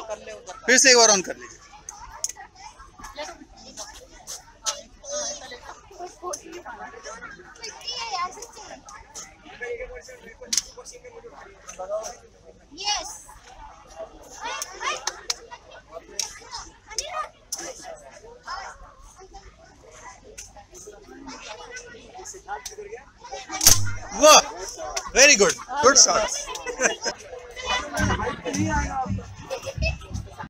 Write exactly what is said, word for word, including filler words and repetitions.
फिर से एक बार ऑन कर लीजिए। वाह, वेरी गुड, गुड शॉट।